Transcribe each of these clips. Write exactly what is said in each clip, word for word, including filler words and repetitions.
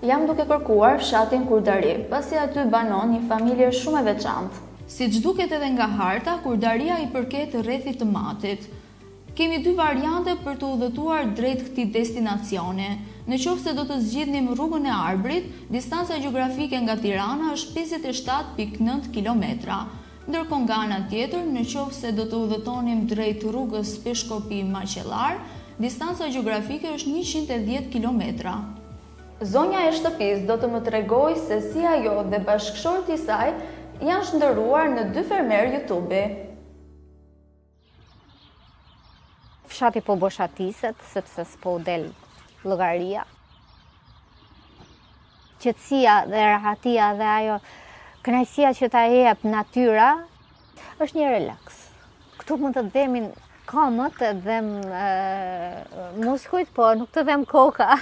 Jam duke kërkuar fshatin Kurdari, pasi aty banon një familje shumë e veçantë. Siç duket edhe nga harta, Kurdaria i përket rrethit të Matit. Kemi dy variante për të udhëtuar drejt këtij destinacioni. Në qoftë se do të zgjidhnim rrugën e Arbrit, distanca gjeografike nga Tirana është pesëdhjetë e shtatë pikë nëntë kilometra. Ndërkohë nga ana tjetër, në qoftë se do të udhëtonim drejt rrugës Peshkopi-Maqellar, distanca gjeografike është njëqind e dhjetë kilometra. Zonja e shtëpisë do të më tregoj se si ajo dhe bashkëshorti i saj janë shndërruar në dy fermer YouTube. Fshati po boshatiset, sepse s'po del llogaria. Qetësia dhe rahatia dhe ajo kënaqësia që ta jep natyra është një relaks. Këtu mund të dhemin kamët, të dhem muskujt, po nuk të dhem koka.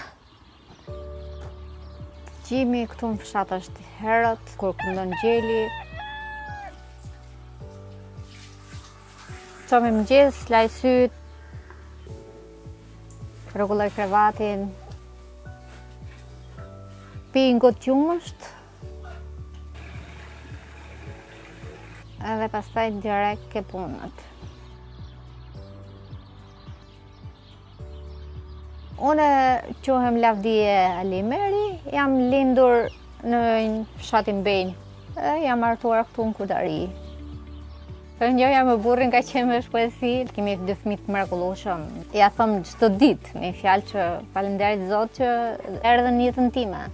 Gjimi këtu në fshat është herët, kur këndon gjeli. Qomi mëngjes, laj syt, rregulloj krevatin, pi një gotë qumësht, edhe pastaj direkt ke punët. Unë quhem Lavdije Alimeri, jam lindur në fshatin Benj, jam martuar këtu në Kurdari. Ngjoja me burrin ka qenë me shpësi, kemi dy fëmijë të mrekullueshëm. Ja them çdo ditë me fjalë që faleminderit Zot që erdhën në jetën time.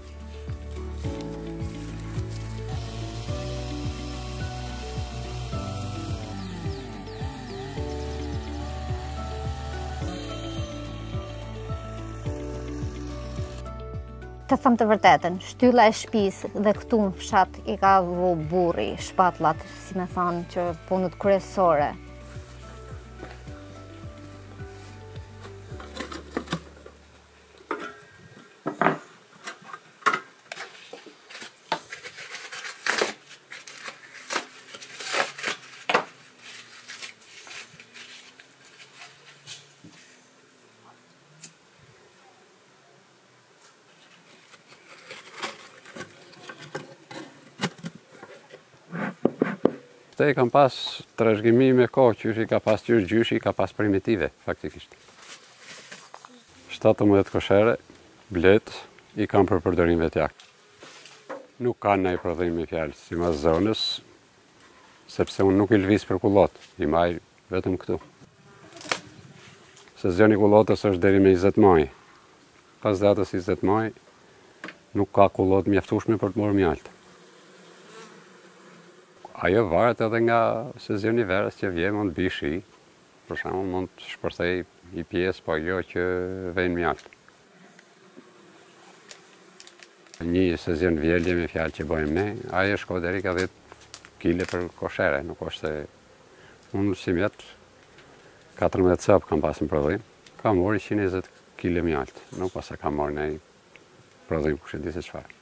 Të them të vërtetën, shtylla e shtëpisë dhe këtu në fshat i ka vu burri, shpatullat, si me thonë, që punët kryesore. Te kam pas trashëgimi me kohë, që i ka pas qysh gjyshi, i ka pas primitive, faktikisht. shtatëmbëdhjetë koshere, blet, i kam për përdorim vetjak. Nuk kanë ndonjë prodhim me fjalë, sipas zonës, sepse unë nuk i lëviz për kullot, i maj vetëm këtu. Sezioni kullotës është deri me njëzet maj. Pas datës njëzet maj, nuk ka kullot mjaftueshme për të marrë mjaltë. Ajo varet edhe nga sezioni verës që vjen, mund të bishi, për shembull mund të shpërthej një pjesë, po jo që vjen mjaltë. Një sezion vjelje me fjalë që bëjmë ne, ajo shko deri ka dhjetë kile për koshere, nuk është se unë si mjet katërmbëdhjetë cop kam pas në prodhim, kam marrë njëqind e njëzet kile mjaltë, nuk pas se kam marrë në prodhim kush e di se çfarë.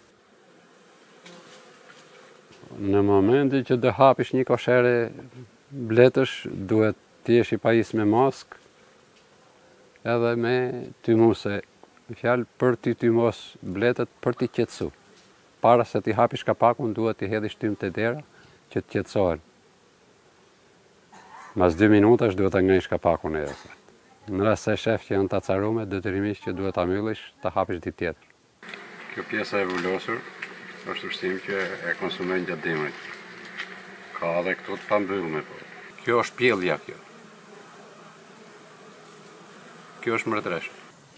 Në momentin që do hapish një koshere bletësh, duhet të jesh i pajis me mask edhe me tymuse. Në fjalë, për t'i tymos bletët, për t'i qetësu. Para se t'i hapish kapakun, duhet t'i hedhish tym të dera që të qetësohen. Mas dy minutash duhet ta ngrish kapakun e jese. Në rast se shef që janë të acarume, detyrimisht që duhet ta mbyllish, ta hapish ditë tjetër. Kjo pjesa e vulosur është ushqim që e konsumojnë gjatë dimrit. Ka edhe këtu të pambyllme. Kjo është pjellja kjo. Kjo është mretresh.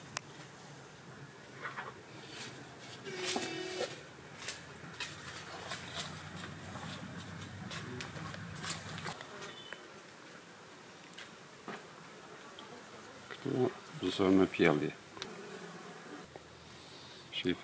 Këtu zonë me pjellje. Shif.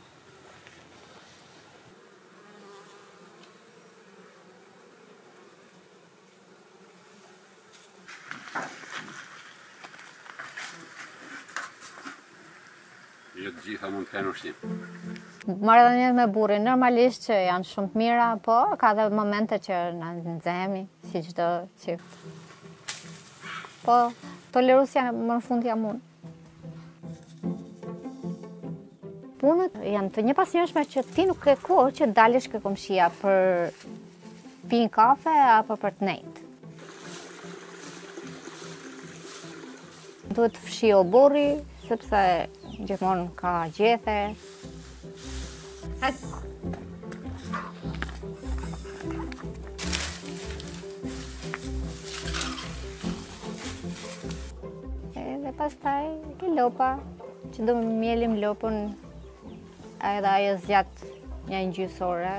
Jo të gjitha mund të kenë ushqim. Marrëdhëniet me burrin, normalisht që janë shumë të mira, po ka dhe momente që na nxehemi, si çdo çift. Po, tolerusja më në fund jam unë. punët janë të një pasionshme që ti nuk ke kohë që dalësh ke komshia për pinë kafe apo për të nejtë. Duhet fshio burri, sepse gjithmonë ka gjethe. Edhe pastaj ke lopa, që do mjelim lopën edhe ajo zgjat një gjysore.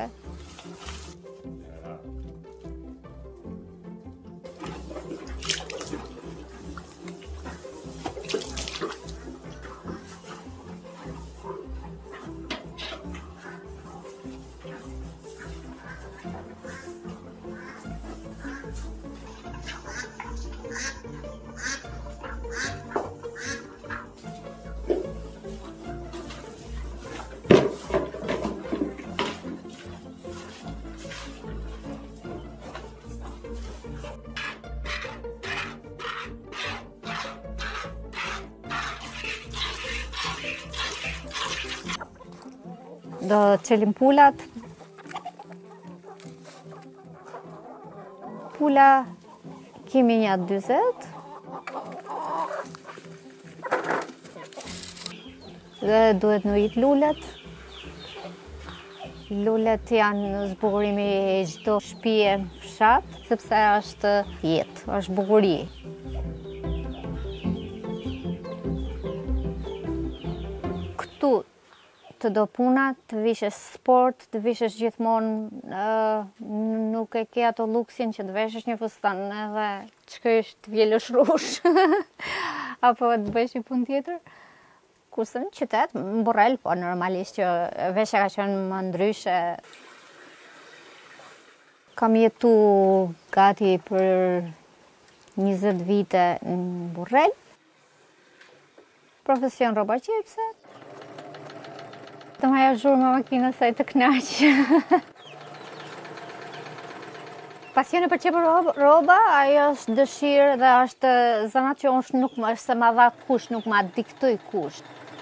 Do çelim pulat. Pula kemi një dyzet. Dhe duhet nuit lulet. Lulet janë zbukurimi i çdo shtëpie në fshat, sepse është jetë, është bukuri. Këtu të do puna, të vishesh sport, të vishesh gjithmonë, uh, nuk e ke ato luksin që të veshesh një fustan edhe të shkojsh të vjelësh rush, apo të bësh një punë tjetër. Kurse në qytet, në Borrell, po normalisht që veshja ka qenë më ndryshe. Kam jetu gati për njëzet vite në Borrell. Profesion rroba qepse. Të maja zhurë me makina saj të knaqë. Pasione për qepër roba, ajo është dëshirë dhe është zanat që unë nuk më është se ma dha kush, nuk ma diktoj kush.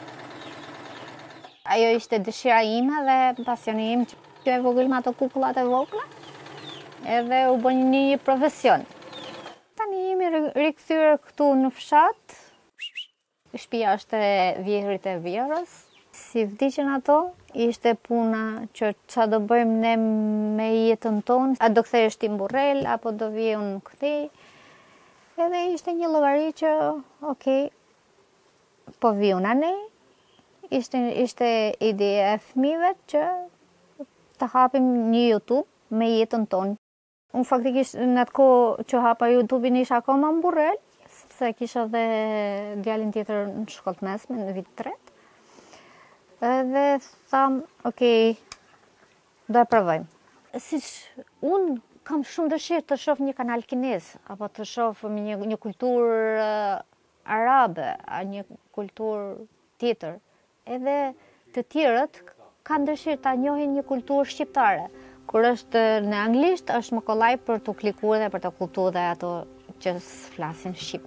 Ajo ishte dëshira ime dhe pasioni im që e vogël me ato kukullat e vogla, edhe u bën një profesion. Tani jemi rikthyer këtu në fshat. Shtëpia është e vjehrit e vjerës. Si vdiqen ato, ishte puna që qa do bëjmë ne me jetën tonë, a do kthehesh ti në Borrell, apo do vje unë këtej. Edhe ishte një llogari që, okej, po vi unë anej. Ishte, ishte ideja e fëmijëve që të hapim një YouTube me jetën tonë. Unë faktikisht në atë kohë që hapa YouTube-in isha akoma në Borrell, sepse kisha dhe djalin tjetër në shkollë të mesme në vit tret. Edhe tham, okej, do e provojmë. Siç unë kam shumë dëshirë të shoh një kanal kinez, apo të shoh një, një kulturë uh, arabe, një kulturë tjetër. Edhe të tjerët kanë dëshirë ta njohin një kulturë shqiptare. Kur është në anglisht, është më kollaj për të klikuar dhe për të kuptuar dhe ato që flasin shqip.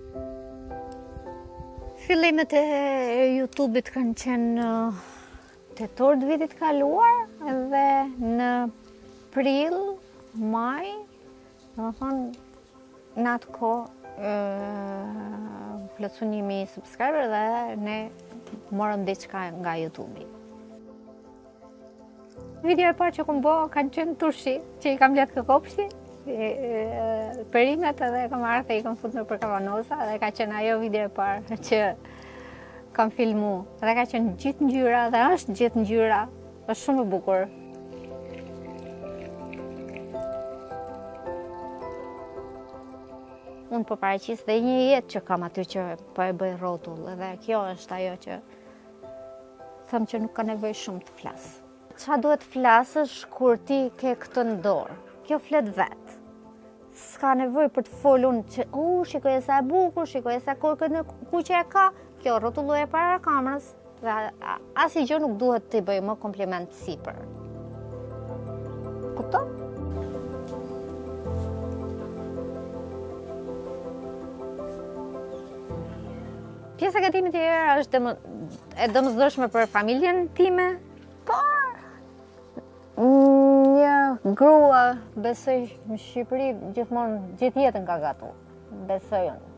Fillimet e YouTube-it kanë qenë tetor të vitit kaluar dhe në prill, maj, do të thonë në atë kohë plotësu një mijë subscriber dhe ne morëm diçka nga YouTube-i. Video e parë që kom bo kanë qenë turshi, që i kam letë këkopshi, perimet edhe kam arë dhe i kam futur për kavanosa dhe ka qenë ajo video e parë që kam filmu. Dhe ka qenë gjithë ngjyra dhe është gjithë ngjyra, është shumë e bukur. Unë po paraqis dhe një jetë që kam aty që po e bëj rrotull, edhe kjo është ajo që them që nuk ka nevojë shumë të flas. Qa duhet flasësh kur ti ke këtë në dorë? Kjo flet vetë. S'ka nevojë për të folun që u, shikoj sa e bukur, shikoj sa kokën në kuqe e ka. Kjo rrotulloje para kamerës dhe asnjë gjë nuk duhet të bëj më kompliment sipër. Kupton? Pjesa negatimi tjerë është dëmë, e domosdoshme për familjen time, por një grua, besoj në Shqipëri, gjithmonë, gjithë jetën ka gatu, besoj unë.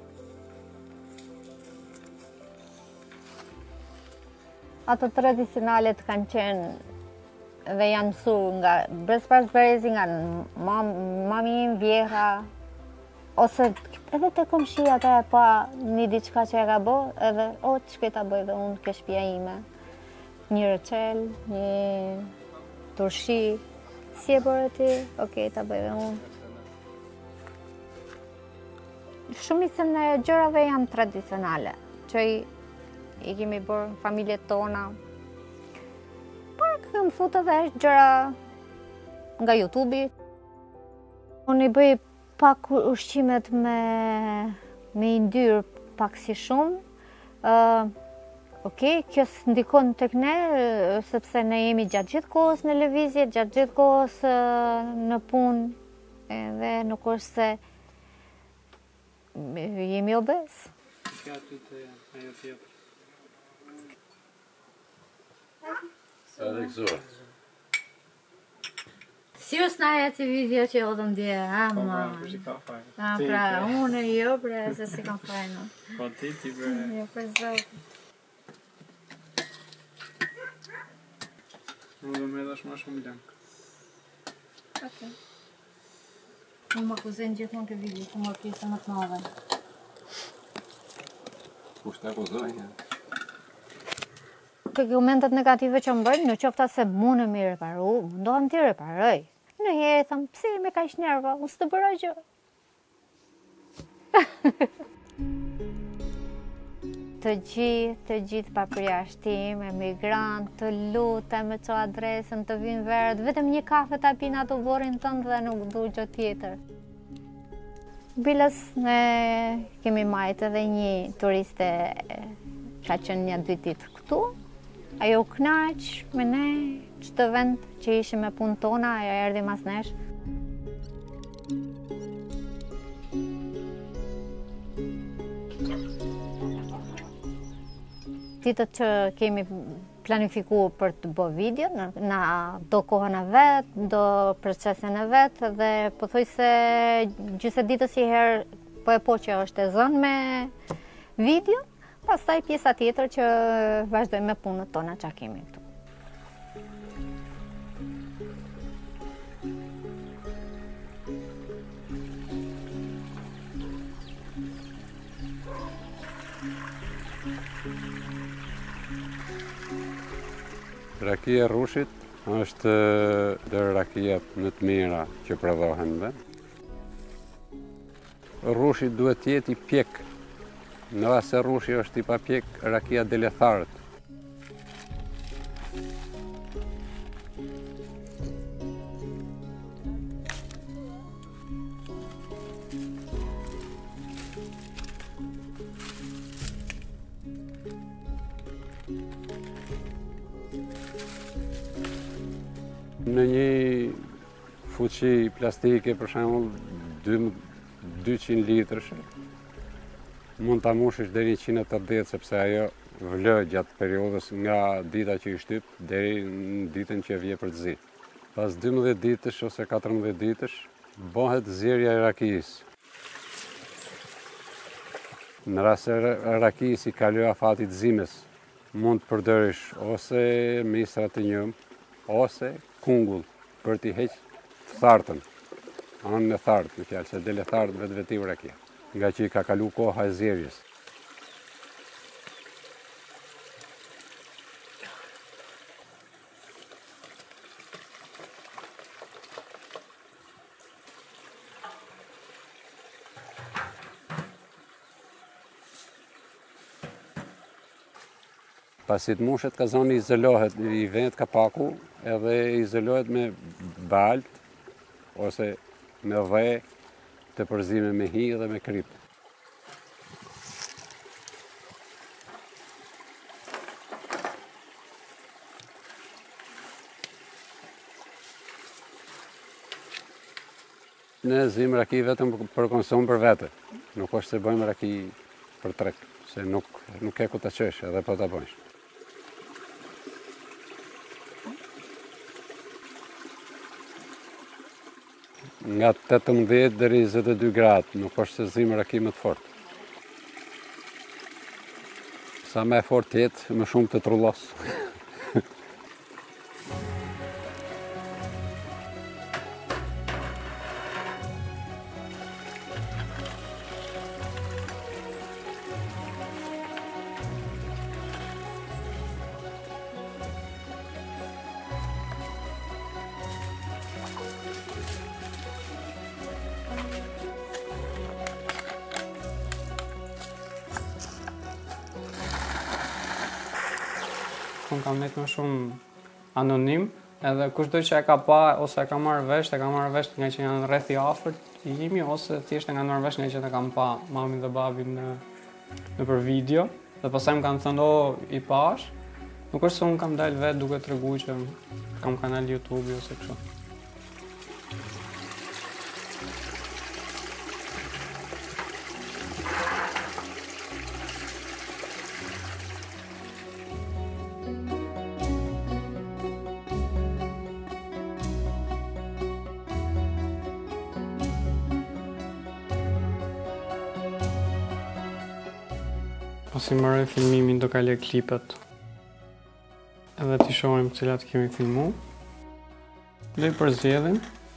Ato tradicionalet kanë qenë dhe janë mësu nga Brezpars Berezi, nga mam, mami im vjeha, ose edhe të komshia të e pa një diçka që e ka bo, edhe o të shketa bëj dhe unë ke shtëpia ime. Një rëqel, një turshi, si e bërë ti, okej, ta bëj dhe unë. Shumicën e gjërave janë tradicionale, që i, i kemi bërë në familjet tona. Por këmë futë edhe gjëra nga YouTube-i. Unë i bëj pak ushqimet me, me i ndyrë pak si shumë. Uh, ok, kjo ndikon tek ne, sepse ne jemi gjatë gjithë kohës në lëvizje, gjatë gjithë kohës uh, në punë, edhe nuk është se jemi obes. Edhe këzua. Si është na e që video që o të ndje, ha, ma? Ha, pra, unë e jo, bre, se si kam fajnë. Po ti, ti, bre. Jo, për zotë. Unë dhe me dash ma shumë blank. Ok. Unë më akuzin gjithmonë këtë video, që më pjesë më të madhe. Kushtë të akuzojnë? Komentet negative që më bërë, në qofta se mu në mi reparu, mundohem t'i reparoj. Në herë, thëmë, pse me ka ish nerva, unë së të bëra gjë. Të gjithë, të gjithë pa përjashtim, emigrant, të lutem me që adresën, të vinë verët, vetëm një kafe të apina të vorin tëndë dhe nuk du gjë tjetër. Bilës, ne kemi majtë edhe një turiste ka qenë një dy ditë këtu. Ajo knaq me ne, çdo vend që ishim me punë tona, ajo erdhi mas nesh. Ditët që kemi planifikuar për të bërë video, na do kohën e vet, do procesin e vet, dhe pothuaj se gjysë ditës një herë po e po që është e zënë me video. Pastaj pjesa tjetër që vazhdojmë me punët tona që kemi këtu. Rakia Rrushit është ndër rakijat më të mira që prodhohen dhe. Rrushi duhet të jetë i pjek. Në rast se rrushi është i papjek, rakia dele tharët. Në një fuqi plastike, për shembull, dyqind litrësh, mund ta mushish deri një qind e tetëdhjetë, sepse ajo vlë gjatë periudhës nga dita që i shtyp deri në ditën që vje për të zi. Pas dymbëdhjetë ditësh ose katërmbëdhjetë ditësh bëhet zjerja e rakisë. Në rast se rakisë i kaloi afati të zimës, mund të përdorish ose misra të njëm, ose kungull për t'i heqë thartën, anën e thartë, në fjalë, se dele thartë vetë vetiu rakia, nga që i ka kalu koha e zjerjes. Pasi të mushet, kazoni izolohet, i vendet kapaku edhe izolohet me balt ose me dhe të përzime me hi dhe me krip. Ne zim raki vetëm për konsum për vete, nuk është se bëjmë raki për trek, se nuk, nuk e ku të qesh edhe po të bëjsh. Nga tetëmbëdhjetë deri njëzet e dy gradë, nuk është se zimra ki më të fort. Sa me fort jetë, më shumë të trullos. Unë kam net më shumë anonim, edhe kushdo që e ka pa ose e ka marrë vesh, e ka marrë vesh nga që janë rreth i afërt i imi, ose thjesht e kanë marrë vesh nga që e kam pa mamin dhe babin në, në për video, dhe pastaj më kanë thënë, o, i pash, nuk është se unë kam dalë vetë duke tregu që kam kanal YouTube ose kështu. Pasi mëroj filmimin do kaloj klipet edhe t'i shohim cilat kemi filmu. Lej përzgjedhim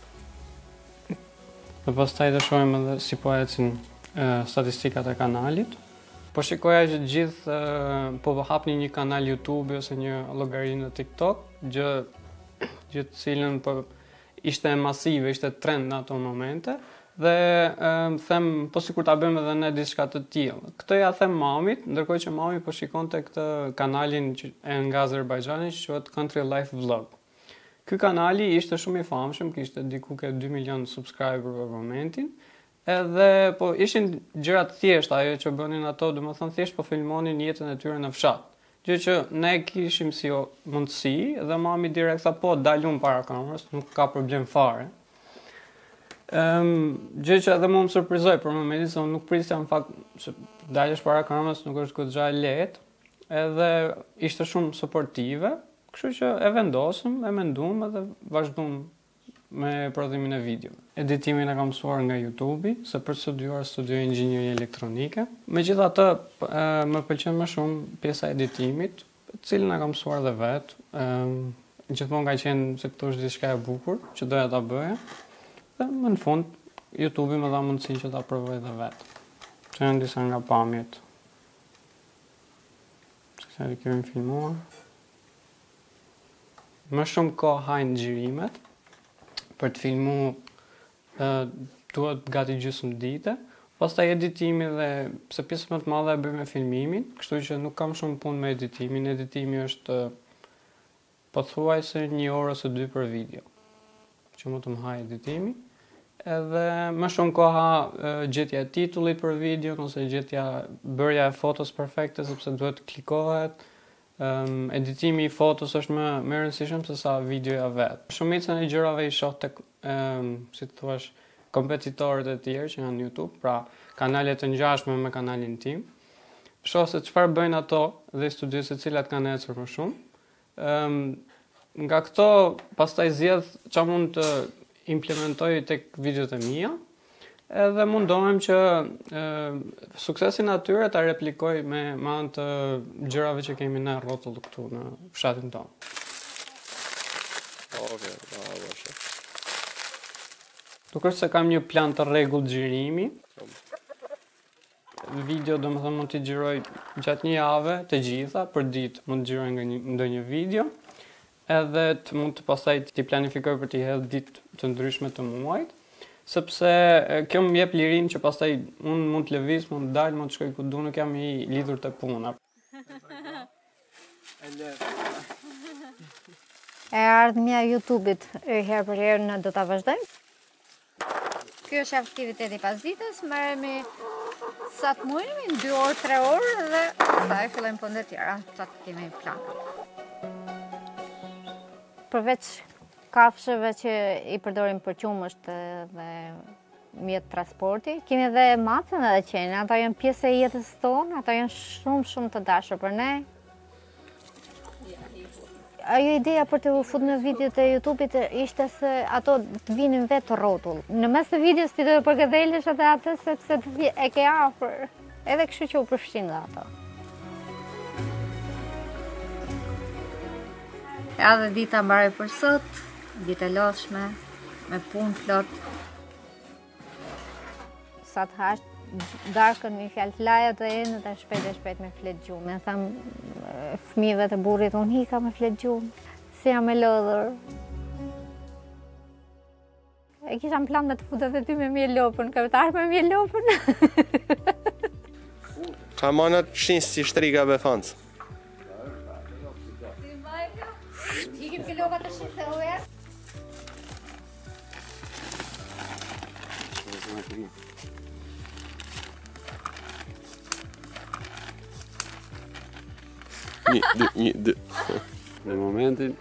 dhe pastaj do shohim edhe si po ecin e, statistikat e kanalit. Po shikoja që gjithë e, po hapni një kanal YouTube ose një llogari në TikTok, gjë gjë të cilën po ishte masive, ishte trend në ato momente. Dhe e, them, po sikur ta bëjmë edhe ne diçka të tillë. Këtë ja them mamit, ndërkohë që mami po shikonte këtë kanalin që, e nga Azerbajxhani që quhet Country Life Vlog. Ky kanali ishte shumë i famshëm, kishte diku ke dy milion subscriber për momentin, edhe po ishin gjëra të thjeshta, ajo që bënin ato, domethënë thjesht po filmonin jetën e tyre në fshat. Gjë që ne kishim si o mundësi, dhe mami direkt tha po dalun para kamerës, nuk ka problem fare. Um, gjë që edhe më më surprizoj për momentin, se unë nuk prisja në fakt që dalësh para kamerës nuk është goxha e lehtë, edhe ishte shumë suportive, kështu që e vendosëm, e menduam edhe vazhduam me prodhimin e videove. Editimin e kam mësuar nga YouTube-i, se për studiuar studioj inxhinieri elektronike. Megjithatë, më pëlqen më shumë pjesa e editimit, të cilën e kam mësuar dhe vetë. Um, gjithmonë ka qenë se këto është diçka e bukur që doja ta bëja. Dhe më në fund, YouTube-i më dha mundësin që ta provoj dhe vetë. Që janë disa nga pamjet. Që se i kemi filmuar. Më shumë kohë hajnë xhirimet. Për të filmu e, duhet gati gjysmë dite. Pastaj editimi dhe, pse pjesë më të madhe e bëj me filmimin, kështu që nuk kam shumë punë me editimin. Editimi është pothuajse një orë ose dy për video, që mu të më haj editimi, edhe më shumë koha e, gjetja e titullit për video, ose gjetja bërja e fotos perfekte, sepse duhet të klikohet. Um, editimi i fotos është më, më rëndësishëm se sa videoja vetë. Shumicën e gjërave i shoh tek, um, si të thuash, kompetitorët e tjerë që janë në YouTube, pra kanalet të ngjashme me kanalin tim. Shoh se çfarë bëjnë ato dhe studioj se cilat kanë ecur më shumë. Um, Nga këto, pastaj zgjedh çfarë mund të implementoj tek videot e mia, edhe mundohem që e, suksesin atyre ta replikoj me anë të gjërave që kemi ne rrotull këtu në fshatin tonë. Okej, bravo, shef. Duke se kam një plan të rregull xhirimi. Video do më thëmë mund t'i xhiroj gjatë një jave të gjitha, për ditë mund të xhiroj nga një, ndonjë video. Edhe të mund të pastaj t'i planifikoj për t'i hedhë ditë të ndryshme të muajt, sepse kjo më jep lirin që pastaj unë mund të lëviz, mund të dalë, mund të shkoj ku du, nuk jam i lidhur të puna. E ardhmja e YouTube-it herë për herë në do ta vazhdojmë. Ky është aktiviteti pas ditës, merremi sa të mujemi, dy orë, tre orë dhe pastaj fillojmë punët e tjera, sa të kemi plan. Përveç kafshëve që i përdorim për qumësht dhe mjetë transporti. Kemi edhe macën edhe qenë, ato janë pjesë e jetës tonë, ato janë shumë shumë të dashur për ne. Ajo ideja për të fut në videot e YouTube-it ishte se ato të vinin vetë rrotull. Në mes të videos ti do të përgëdhelesh edhe atë sepse të e ke afër. Edhe kështu që u përfshin dhe ato. Ja dhe dita mbaroi për sot, ditë e lodhshme, me punë plot. Sa të hash darkën me fjalë të laja të enë dhe shpejt e shpejt me flet gjumë. E tham fëmijëve të burrit, unë hika me flet gjumë, si jam e lodhur. E kisha në plan me të futet e ty me mje lopën, ka të arë me mje lopën. Ka manat shin si shtriga befancë. Ikim ke loka të shi se uja? Një, dy, një, dy. Në momentin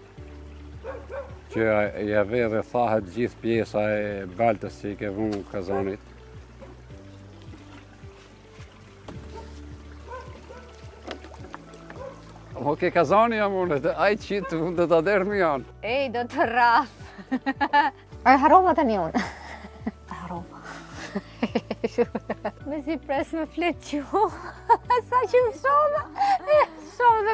që ja ve dhe thahet gjithë pjesa e baltës që i ke vunë kazanit, o ke kazani jam unë, aj qitë unë dhe të dermi janë. Ej, do të rraf. A harova tani unë. A harova. Me si pres me flet gjumë. Sa që më shova. Shova